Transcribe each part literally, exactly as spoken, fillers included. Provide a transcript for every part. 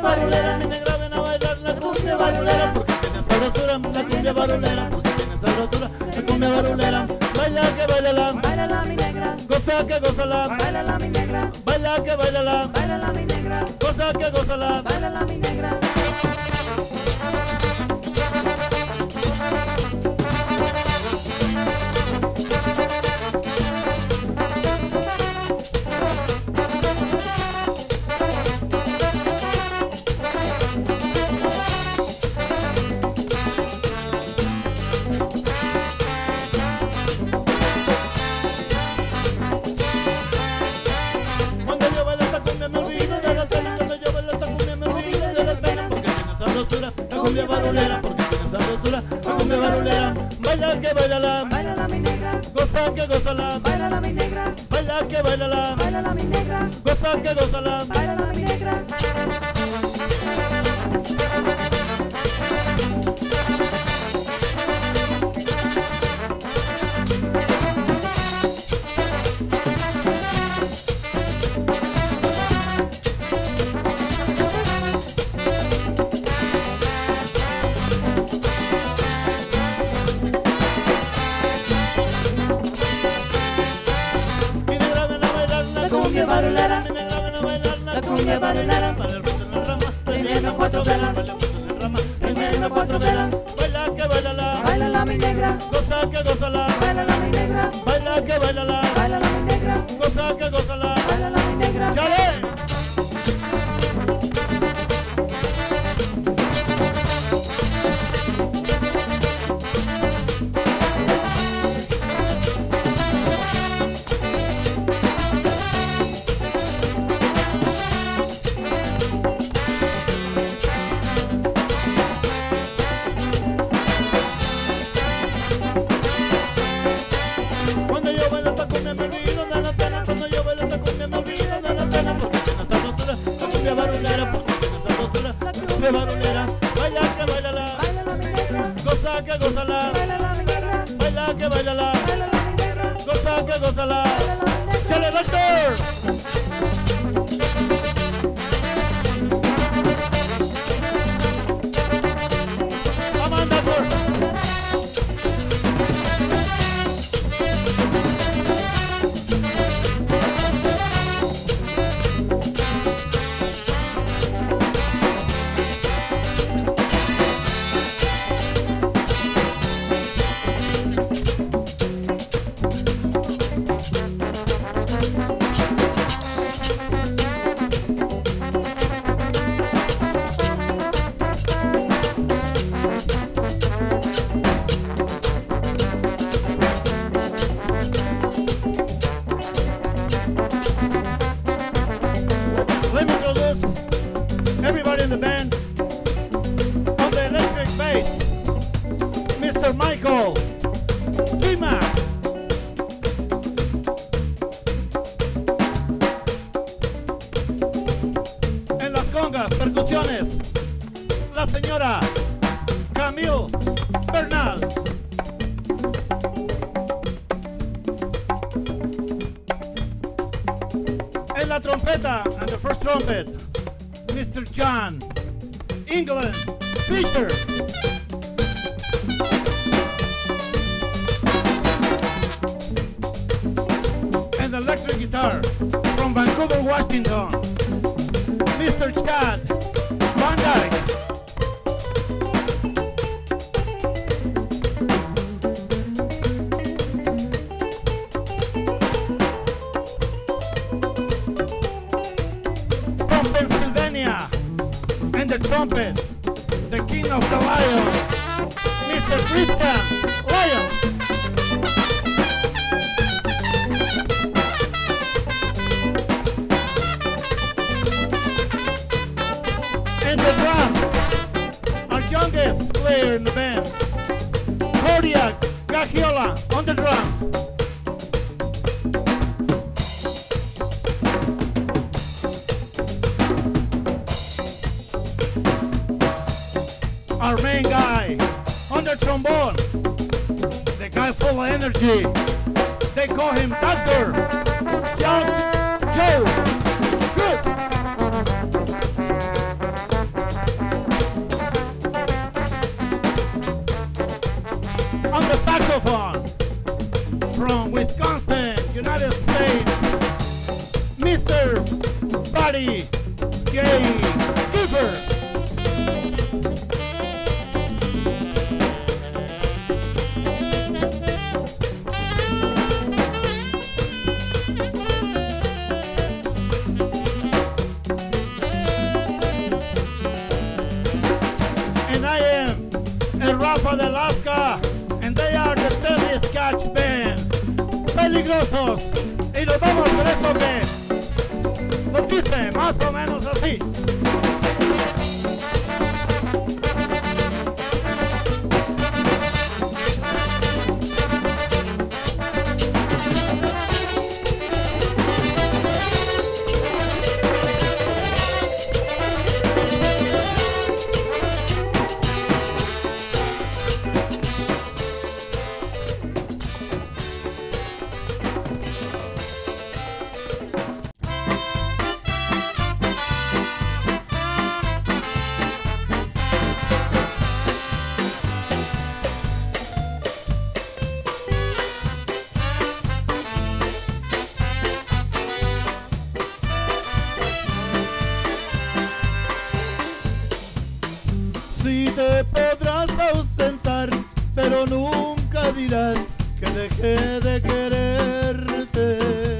barulera, mi negra ven a bailar la cumbia barulera, porque tiene sabrosura, la cumbia barulera, porque tiene sabrosura, la cumbia barulera. Baila que bailala, bailala mi negra, goza que gozala, bailala mi negra, baila que bailala, bailala mi negra, goza que gozala, bailala mi negra. la cumbia barulera, porque tiene sabrosura, la cumbia barulera. Baila que bailala, bailala mi negra, goza que gozala, bailala mi negra, baila que bailala, bailala mi negra, goza que gozala, bailala mi negra. cumbia barulera, la cumbia barulera, primero cuatro velas, primero cuatro velas, baila que bailala, bailala mi negra, goza que gozala, bailala mi negra, baila que bailala, bailala mi negra, goza que gozala, bailala mi negra. ¡Chale! Cumbia barulera, baila que bailala, bailala mi negra, goza que gozala, bailala mi negra, baila que bailala, bailala mi negra, goza que gozala, bailala mi negra. ¡Chale, doctor! Let me introduce everybody in the band. On the electric bass, Mister Michael Kima. En las congas, percusiones, la señora Camille Bernal. En la trompeta, and the first trumpet, Mister John England Fisher. And the electric guitar from Vancouver, Washington, Mister Chad Van Dyke. Pennsylvania, and the trumpet, the king of the lion, Mister Christian Lion. And the drums, our youngest player in the band, Kodiak Gagiola on the drums. Our main guy on the trombone, the guy full of energy. They call him Doctor John Joe Cruz. Mister Buddy J. Gifford. And I am El Rafa de Alaska, and they are the Telly Scotch Band. Peligrosos. Y nos vamos con esto que nos dice más o menos así. Si te podrás ausentar, pero nunca dirás que dejé de quererte.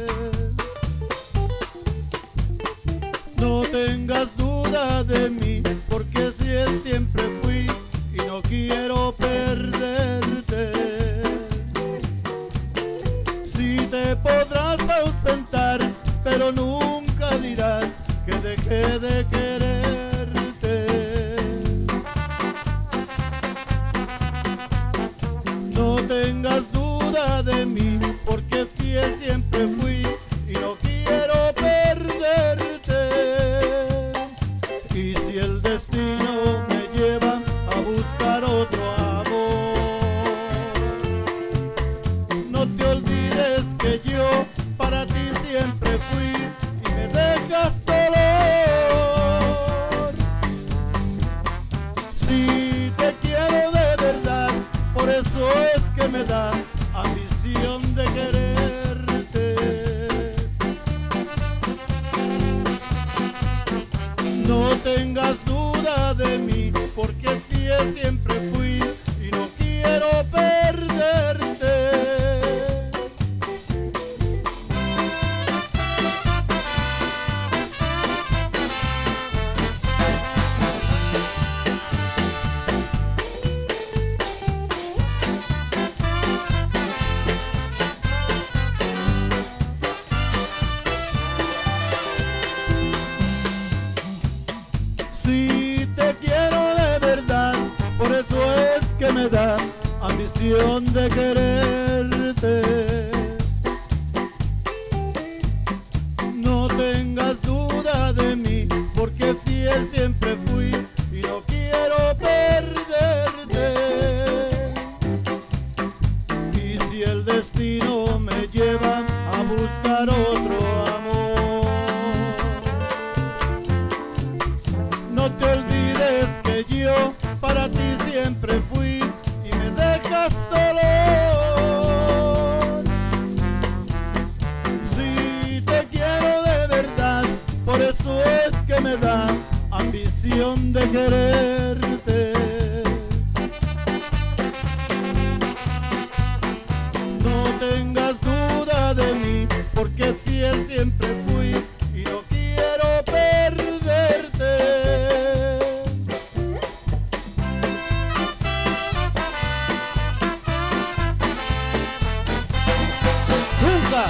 No tengas duda de mí, porque si es siempre fui y no quiero perderte. Si te podrás ausentar, pero nunca dirás que dejé de quererte. No tengas duda de mí, porque fiel siempre fui y no quiero perderte. Y si el destino me lleva a buscar otro amor, no te olvides que yo para ti siempre fui y me dejas dolor. Si te quiero de verdad, por eso es que me da ambición de quererte. No tengas duda de mí, porque fiel siempre fui y no quiero perderte. Si te quiero de verdad, por eso es que me da ambición de quererte. No tengas duda de mí, porque fiel siempre fui y no quiero perderte. Y si el destino me lleva a buscar otro amor, no te olvides que yo para ti siempre fui y me dejas dolor. Si te quiero de verdad, por eso es que me da ambición de quererte. No tengas duda de mí, porque fiel siempre fui y no quiero perderte. Nunca.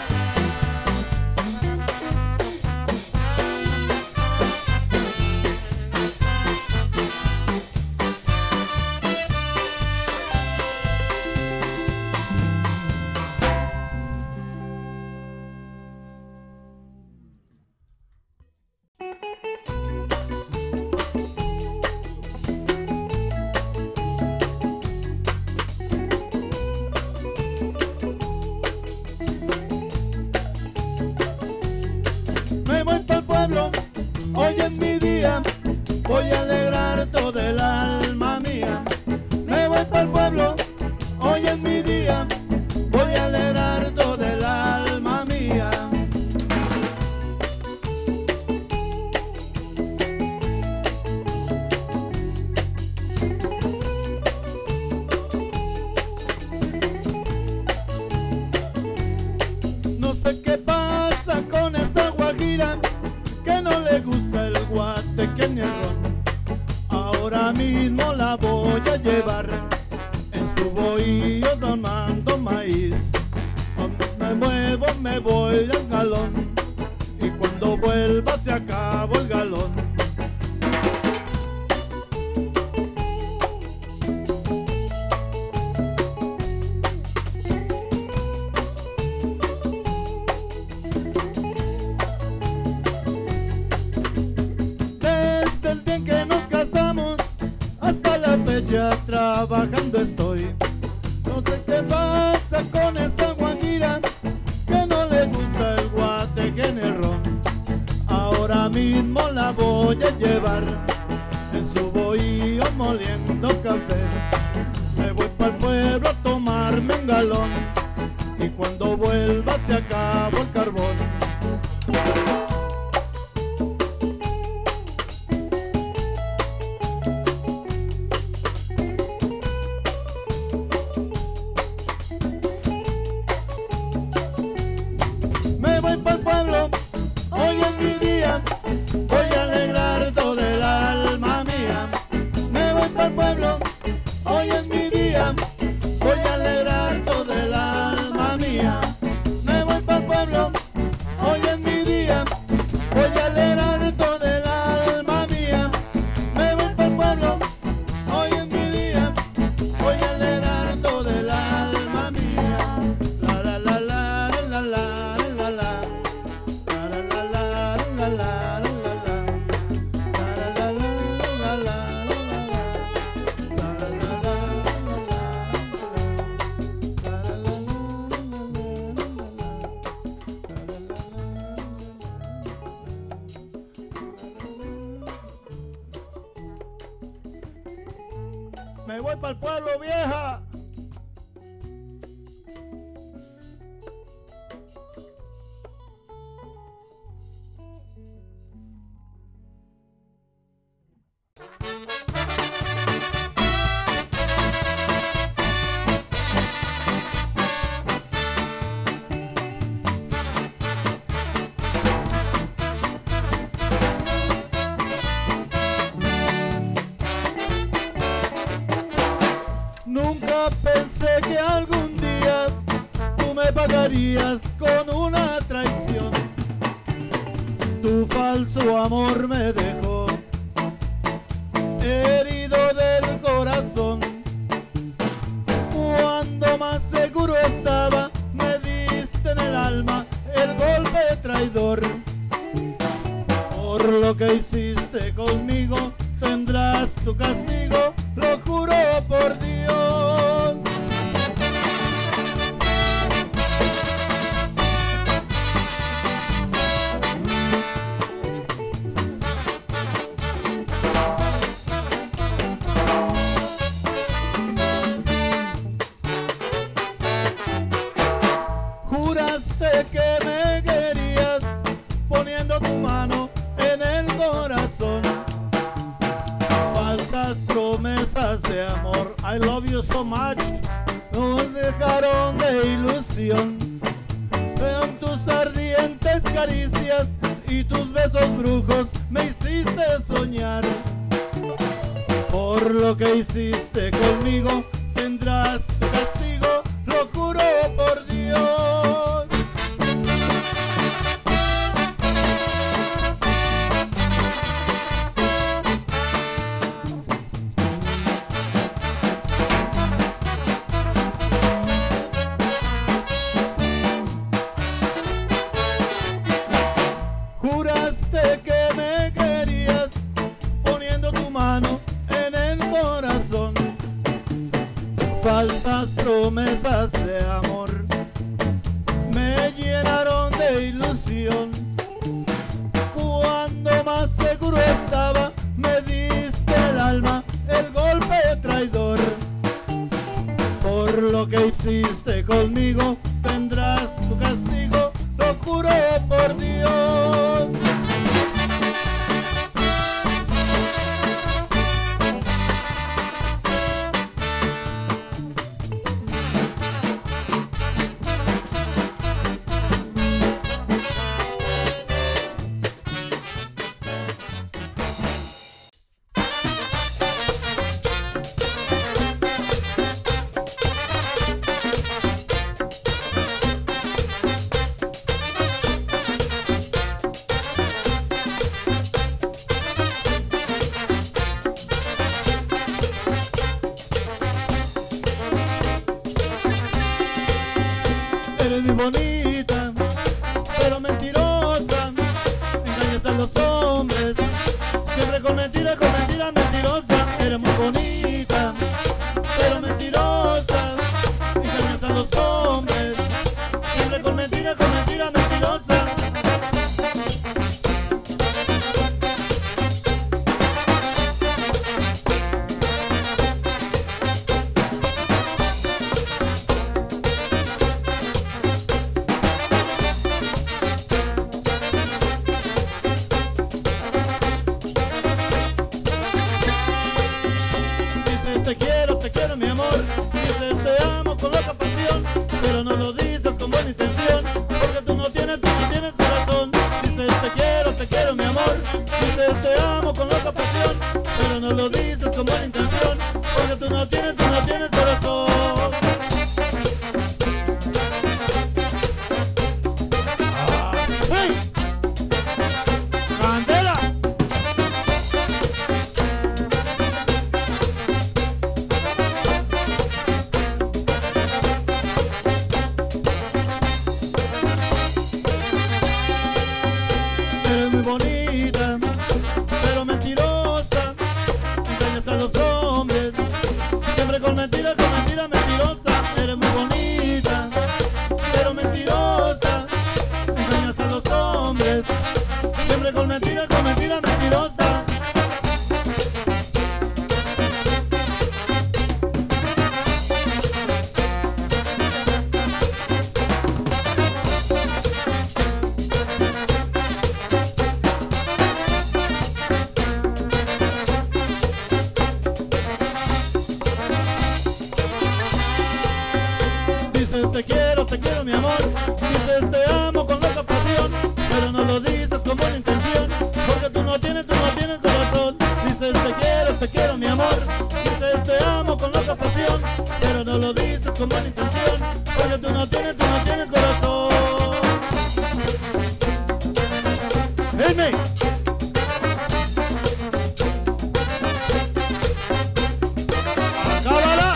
Me voy pa'l pueblo, hoy es mi día, voy a alegrar todo el alma mía. Me voy pa'l pueblo, hoy es mi día, voy a alegrar todo el alma mía. cuando vuelva se acabó el galón. Desde el día en que nos casamos hasta la fecha trabajando estoy. No sé qué pasa con esa guajira, que no le gusta el guateque ni el ron. Ahora mismo la voy a llevar en su bohío moliendo café. Me voy para el pueblo a tomarme un galón, y cuando vuelva se acabó el carbón. Me voy para el pueblo, hoy es mi día, voy a alegrar todo el alma mía. Me voy para el pueblo, hoy es mi día, voy a alegrar todo el alma mía. Me voy para el pueblo, hoy es mi día, voy a alegrar todo el alma mía. Me voy para el pueblo, hoy es mi día, voy a alegrar todo el alma mía. La la la la la la la la. Me voy para el pueblo, vieja. Nunca pensé que algún día tú me pagarías con una traición. Tu falso amor me dejó herido del corazón. Cuando más seguro estaba, me diste en el alma el golpe traidor. Por lo que hiciste conmigo, tendrás tu castigo, lo juro por Dios. Juraste que me querías poniendo tu mano en el corazón. Falsas promesas de amor, I love you so much, nos dejaron de ilusión. Con tus ardientes caricias y tus besos brujos me hiciste soñar. Por lo que hiciste conmigo, tendrás tu castigo, lo juro por Dios. Juraste que me querías poniendo tu mano en el corazón. Falsas promesas de amor me llenaron de ilusión. Cuando más seguro estaba, me diste el alma, el golpe traidor. Por lo que hiciste conmigo, tendrás tu castigo, lo juro por Dios. bonita, pero mentirosa. Engañas a los hombres, siempre con mentira, con mentira mentirosa. Eres muy bonita, pero mentirosa. Engañas a los hombres, siempre con mentira, con mentira mentirosa. Te quiero, te quiero mi amor, dices te amo con loca pasión, pero no lo dices con buena intención, porque tú no tienes, tú no tienes corazón. Dices te quiero, te quiero mi amor, dices te amo con loca pasión, pero no lo dices con buena intención, porque tú no tienes, tú no tienes corazón. Ah, ¡hey! ¡Candela! Eres muy bonita, pero mentirosa. Engañas a los hombres, siempre con mentira, con mentira mentirosa. Eres muy bonita, pero mentirosa. Engañas a los hombres, siempre con mentira, con mentira mentirosa. Dices te quiero, te quiero mi amor, dices te amo con loca pasión, pero no lo dices con buena intención, porque tú no tienes, tú no tienes corazón. Dices te quiero, te quiero mi amor, dices te amo con loca pasión, pero no lo dices con buena intención, porque tú no tienes, tú no tienes corazón. Hey, me. ¡Acábala!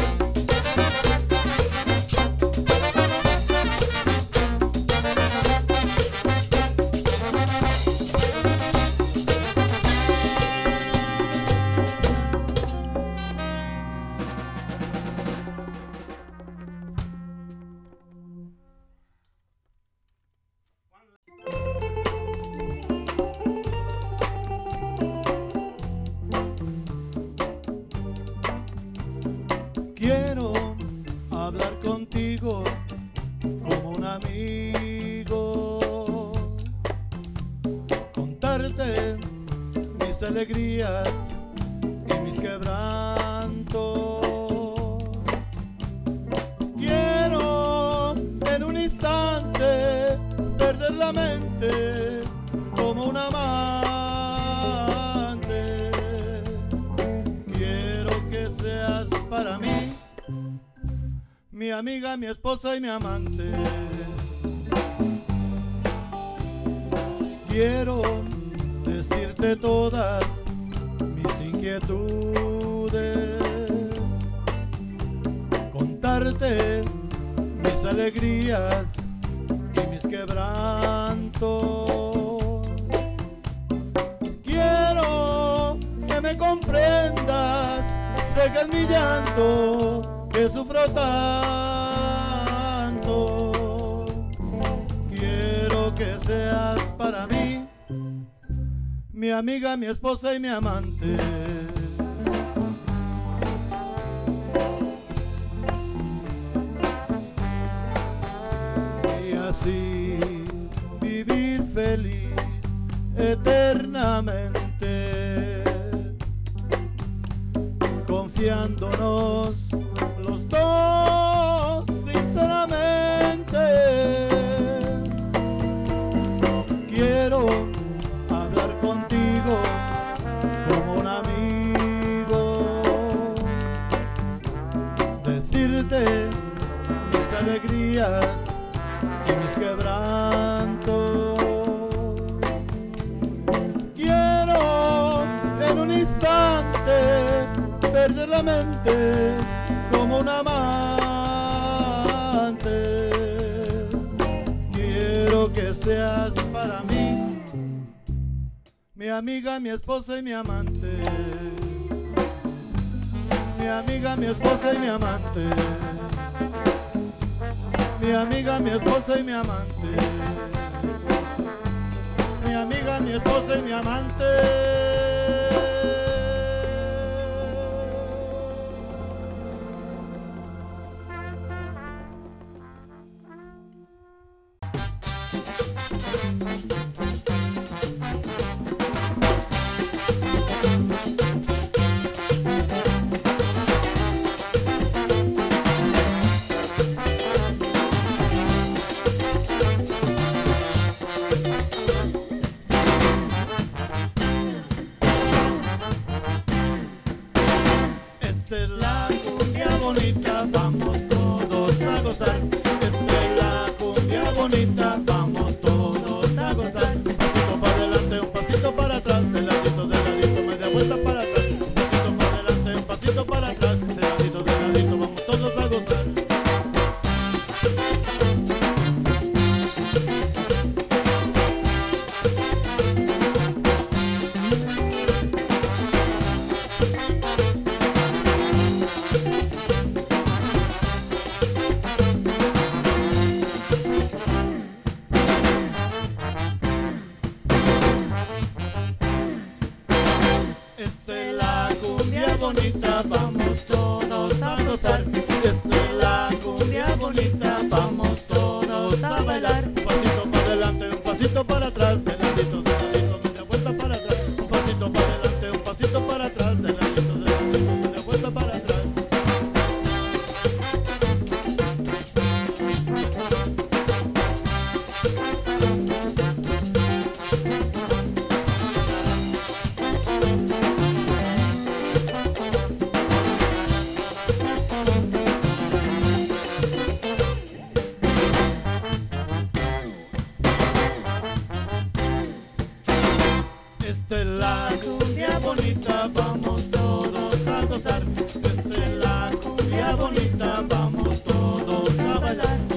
Quiero hablar contigo como un amigo, contarte mis alegrías y mis quebrantos. Quiero en un instante perder la mente como un amante. Quiero que seas para mí mi amiga, mi esposa y mi amante. Quiero decirte todas mis inquietudes, contarte mis alegrías y mis quebrantos. Quiero que me comprendas, sé que es mi llanto que sufro tanto. Quiero que seas para mí mi amiga, mi esposa y mi amante. Y así vivir feliz eternamente, confiándonos los dos sinceramente. Quiero hablar contigo como un amigo, decirte mis alegrías y mis quebrantos. Quiero en un instante perder la mente Mi amiga, mi esposa y mi amante. Mi amiga, mi esposa y mi amante. Mi amiga, mi esposa y mi amante. Mi amiga, mi esposa y mi amante. Esta es la cumbia bonita, vamos todos a gozar. Esta es la cumbia bonita, vamos todos a gozar. Un pasito para adelante, un pasito para atrás, de ladito, de ladito, media vuelta para atrás. Un pasito para adelante, un pasito para atrás, de ladito, de ladito, vamos todos a gozar. Esta es la cumbia bonita, vamos todos a gozar. Esta es la cumbia bonita, vamos todos a bailar. Un pasito para adelante, un pasito para atrás, de ladito, de ladito, media vuelta para atrás. Un pasito para adelante, un pasito para atrás, de ladito, de ladito, media vuelta para atrás. Esta es la cumbia bonita, vamos todos a gozar. Esta es la cumbia bonita, vamos todos a bailar.